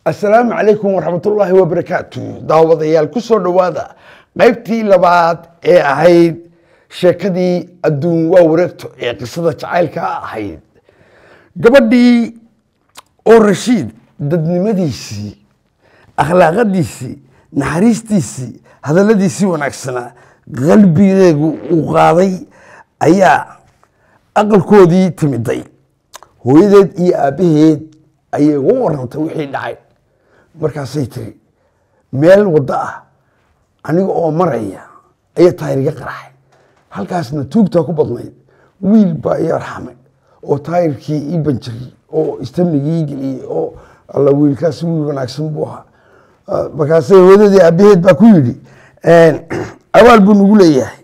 السلام عليكم ورحمة الله وبركاته دعوة ديال كسر دوادا قيبتي لبعض هيد شكدي الدون وورقته قصة تعالك هيد قبدي أورشيد ضد مديسي أخلاق ديسي نحريستيسي هذا الذي سوى نكسنا قلبي وغاضي أيا أقل كودي تمدي هو يدد إيه أبيهد أي ورنت وحي دعي markaasay tiri meel wada ah aniga oo maraya ay taayirga qaraxay halkaasna tuugta ku badnayd wiil baa yarxamay oo taayirkii ii banjiri oo istamnigii giliyay oo alla wiilkaas wiil wanaagsan buu ahaa markaasay wadadii abaheed baa ku yiri abaal buu nugu leeyahay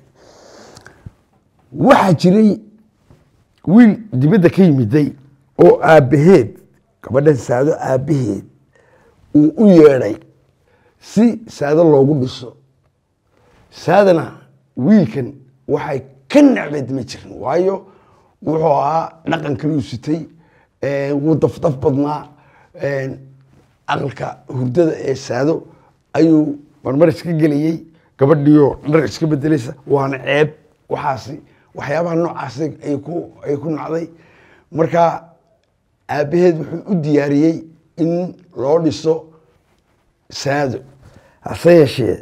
waxa jiray wiil dibadda ka yimiday oo abaheed gabadhan saado abaheed u yeeray si saada loogu dhiso saadana wiilkan waxay ka nacbad ma jirin waayo wuxuu ahaa dhaqan kale uu sitay wuu dafdaf badnaa aqalka hurdada ee saado ayuu marmar iska geliyay gabadhiyo dhar iska bedelaysa waana ceeb waxaasi waxyaabaha noocaas ay ku nacday marka aabaheed wuxuu u diyaariyay in loo dhiso saado hase yeeshee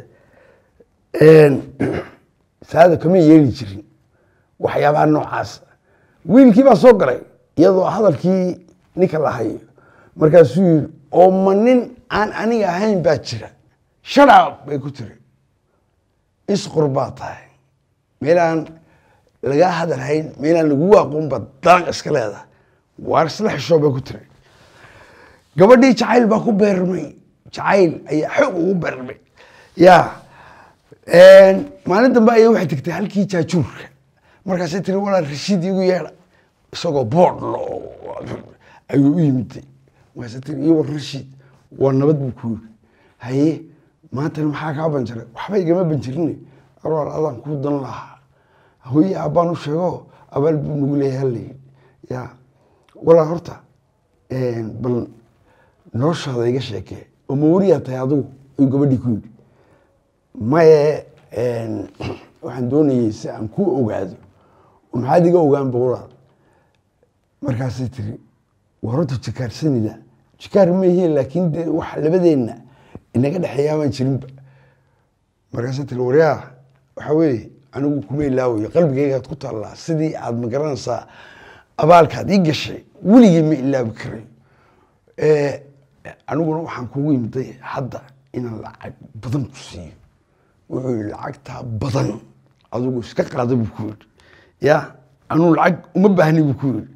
saado kama yeeli jirin waxyaabaha noocaas wiilkii baa soo galay iyadoo hadalkii ninka la hayo markaasuu yiri oo ma nin aan aniga ahayn baa jira sharaab bay ku tiri isqor baa tahay meelaan laga hadalhayn meelaan lagu aqoonba daaq iska leedahay waar isla xishoo bay ku tiri gabadhii jacayl baa ku beermay jacayl ayaa xoog ugu beermay yaa maalin dambe ayaa waxay tagtay halkii jaajuurka markaasay tiri walaal rashiid igu yeedha isagoo boodh ayuu u yimiday markaasay tiri iyo war rashiid waa nabad buu ku yiri haye maantana maxaa kaa banjaray waxba igama banjirine walaal adaan kuu dan lahaa hooye abbaan u sheego abaal buu nagu leeyahay halleey yaa walaal horta bal noloshaada iga sheekee oo ma wariyaa tahay adigu ayuu gabadhii ku yidhi maye waxaan doonayay si aan ku ogaado maxaad iga ogaan bowlaad markaasay tiri waa horta jikaarsanida jikaar ma yihiin laakiin de wax labadeenna inaga dhexeeyaa baan jirinba markaasay tiri waryaa waxa weeye anigu kuma ilaawayo qalbigaygaad ku taallaa sidii aad ma garanaysaa abaalkaad ii gashay weligii ma ilaabi karayo aniguna waxaan kugu yimiday hadda inaan lacag badan ku siiyo wuxuu yidhi lacagtaa badan adigu iska qaada buu ku yidhi ya anuu lacag uma baahni buu ku yidhi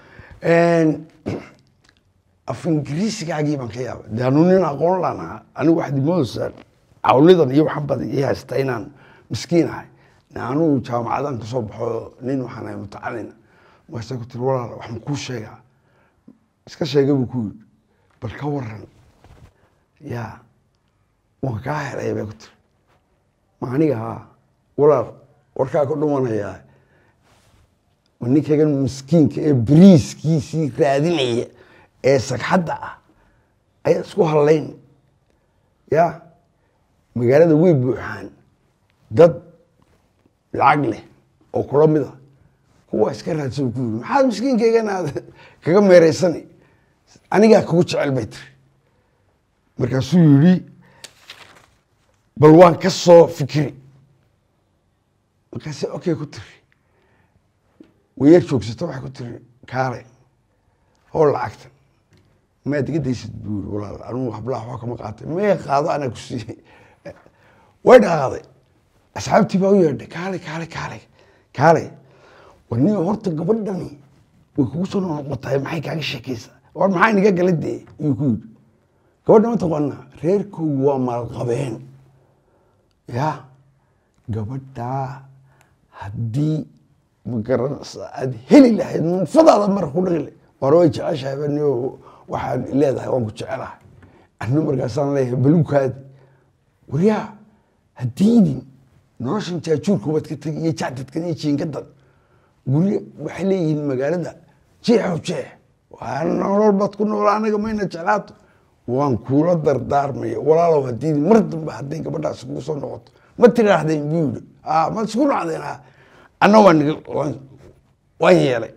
af ingiriisigaagii baan ka yaabay de anuu nin aqoon laan ahaa anigu waxaad imoodaysaa cawlidan iyo waxan badan ii haysta inaan miskiin ahay anuu jaamacadan kasoo baxo nin waxaan ahay mutacalina markaasay ku tiri walaal waxaan kuu sheegaa iska sheega buu ku yidhi bal ka waran yaa waan kaa helay bay ku tiri ma aniga haa walaal warkaa ku dhumanayaa ninkaygan miskiinka ee bariiskiisii raadinaya ee sagxadda ah ayaa isku hallayn yaa magaalada way buuxaan dad lacag leh oo kula mid a kuwa iska raadsan ku yiri maxaad miskiinkaygan aad kaga meeraysani anigaa kugu jecel bay tiri markaasuu yidhi bal waan ka soo fikiri markaase okay ku tiri wayar joogsato waxay ku tiri kaale oo lacagtan maad iga daysid buu yiri walaal anigu hablaha waxba kama qaatay mee qaado anaa ku siiyey way dhaqaaday asxaabtii baa u yeedhay kaale wani horta gabadhani way kugu soo noqotay maxay kaaga sheekaysaa war maxay niga galadee iyo ku yidhi gabadha ma taqaanaa reerkoogu waa maalqabeen ya gabadhaa haddii ma garanaysa aad heli lahayd munfadaada mara ku dhaqile war way jeceshahay baniyo waxaad leedahay waan ku jecelahay anna markaasaan leeyahay balukaadi waryaa haddiidin noloshan jaajuurka waad ka tegi iyo jacdadkan iyo jiingadan guryo waxay leeyihiin magaalada jeexo jeex waa nolol baad ku noolaa anaga mayna jeclaato waan kuula dardaarmaya walaalow haddii mar dambe hadday gabadhaas kugu soo noqoto ma tiraahdeen buu yidhi ma isku raacdeen anna waan yeelay